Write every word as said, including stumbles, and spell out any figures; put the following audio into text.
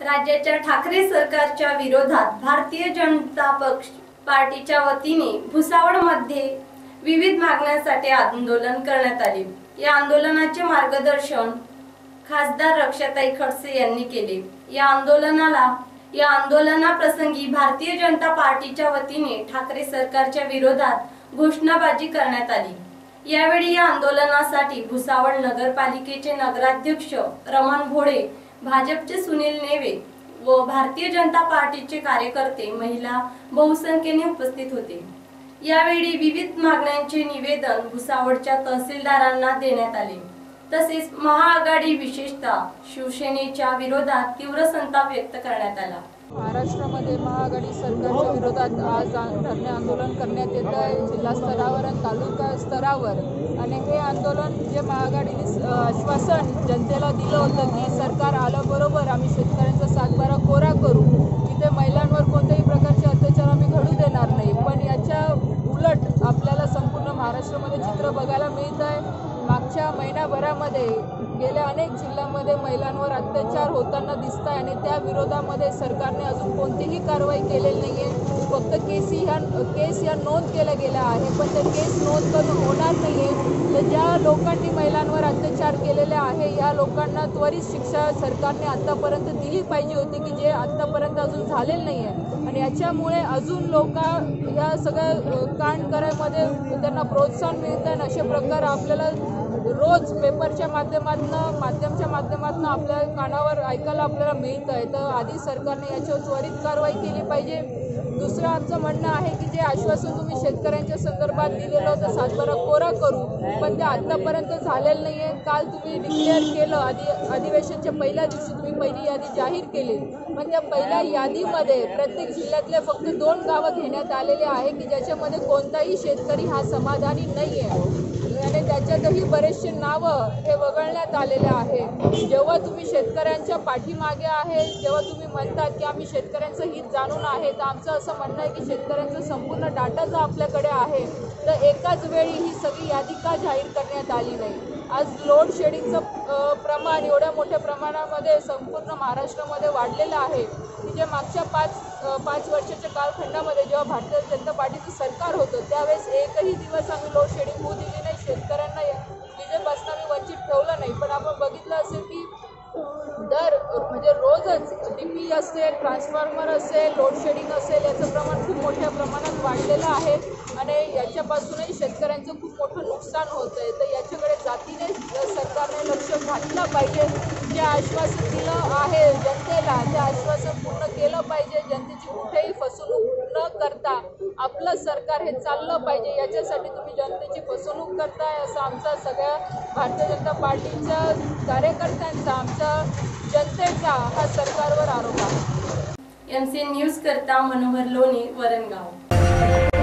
राज्याच्या ठाकरे सरकारच्या विरोधात भारतीय जनता पक्ष पार्टीच्या वतीने भुसावळमध्ये विविध मागण्यांसाठी आंदोलन करण्यात आले। या आंदोलनाचे मार्गदर्शन खासदार रक्षाताई खडसे यांनी केले। या आंदोलनाला या आंदोलनाप्रसंगी भारतीय जनता पार्टीच्या वतीने ठाकरे सरकारच्या विरोधात घोषणाबाजी करण्यात आली। यावेळी या आंदोलनासाठी भुसावळ नगरपालिकेचे नगराध्यक्ष रमण भोळे, भाजपचे सुनील नेवे व भारतीय जनता पार्टीचे कार्यकर्ते महिला बहुसंख्येने उपस्थित होते। यावेळी विविध मागण्यांचे निवेदन भुसावळच्या तहसीलदारांना देण्यात आले। तसेच महाआघाडी विशेषतः शिवसेनेच्या विरोधात तीव्र संताप व्यक्त करण्यात आला। महाराष्ट्रामध्ये महाआघाडी सरकारच्या विरोधात आज धरणे आंदोलन करण्यात येत आहे, जिल्हा स्तरावर आणि तालुका स्तरावर। आणि हे आंदोलन जे महाआघाडीने आश्वासन जनतेला दिलं होतं की सरकार आल्याबरोबर आम्ही शेतकऱ्यांचा सातबारा कोरा करू, तिथे महिलांवर कोणत्याही प्रकारचे अत्याचार आम्ही घडू देणार नाही। पण याच्या उलट आपल्याला संपूर्ण महाराष्ट्रामध्ये चित्र बघायला मिळत आहे। मागच्या महिनाभरामध्ये गेल्या अनेक जिल्ह्यांमध्ये महिलांवर अत्याचार होताना दिसत आहे आणि त्या विरोधामध्ये सरकारने अजून कोणतीही कारवाई केलेली नाही आहे। फक्त केस ह्या केस ह्या नोंद केल्या गेल्या आहे, पण त्या केस नोंद करून होणार नाही आहे। तर ज्या लोकांनी महिलांवर अत्याचार केलेले आहे या लोकांना त्वरित शिक्षा सरकारने आत्तापर्यंत दिली पाहिजे होती, की जे आत्तापर्यंत अजून झालेलं नाही आहे। आणि याच्यामुळे अजून लोक या सगळ्या कांड करायमध्ये त्यांना प्रोत्साहन मिळतं आणि असे प्रकार आपल्याला रोज पेपरच्या माध्यमातून माध्यमच्या माध्यमातून आपल्या कानावर ऐकायला आपल्याला मिळत आहे। तर आधी सरकारने याच्यावर त्वरित कारवाई केली पाहिजे। दुसरं आमचं म्हणणं आहे की जे आश्वासन तुम्ही शेतकऱ्यांच्या संदर्भात दिलेलं होतं सातबारा कोरा करू, पण ते आत्तापर्यंत झालेलं नाही आहे। काल तुम्ही डिक्लेअर केलं, आधी अधिवेशनच्या पहिल्या दिवशी तुम्ही पहिली यादी जाहीर केली, पण त्या पहिल्या यादीमध्ये प्रत्येक जिल्ह्यातले फक्त दोन गावं घेण्यात आलेले आहे की ज्याच्यामध्ये कोणताही शेतकरी हा समाधानी नाही आहे आणि त्याच्यातही बरेचसे नावं हे वगळण्यात आलेले आहे। जेव्हा तुम्ही शेतकऱ्यांच्या पाठीमागे आहे, जेव्हा तुम्ही म्हणतात की आम्ही शेतकऱ्यांचं हित जाणून आहे, तर आमचं असं म्हणणं आहे की शेतकऱ्यांचा संपूर्ण डाटा जो आपल्याकडे आहे तर एकाच वेळी ही सगळी यादी का जाहीर करण्यात आली नाही। आज लोड शेडिंगचं प्रमाण एवढ्या मोठ्या प्रमाणामध्ये संपूर्ण महाराष्ट्रामध्ये वाढलेलं आहे की जे मागच्या पाच पाच वर्षाच्या कालखंडामध्ये जेव्हा भारतीय जनता पार्टीचं सरकार होतं त्यावेळेस एकही दिवस आम्ही लोड शेडिंग होऊ दिली नाही, शेतकऱ्यांना विजेपासून आम्ही वंचित ठेवलं नाही। पण आपण बघितलं असेल की दर म्हणजे रोजच डी पी असेल, ट्रान्सफॉर्मर असेल, लोड शेडिंग असेल, याचं प्रमाण खूप मोठ्या प्रमाणात वाढलेलं आहे आणि याच्यापासूनही शेतकऱ्यांचं खूप मोठं नुकसान होतं आहे। तर याच्याकडे जातीने सरकारने लक्ष घातलं पाहिजे। जे आश्वासन दिलं आहे जनतेला ते आश्वासन पूर्ण केलं पाहिजे। जनतेची कुठेही फसवणूक न करता आपलं सरकार हे चाललं पाहिजे, याच्यासाठी तुम्ही जनतेची फसवणूक करताय असं आमचा सगळ्या भारतीय जनता पार्टीच्या कार्यकर्त्यांचा, आमच्या जनतेचा हा सरकारवर आरोप आहे। एम सी एन न्यूज करता मनोहर लोणी, वरणगाव।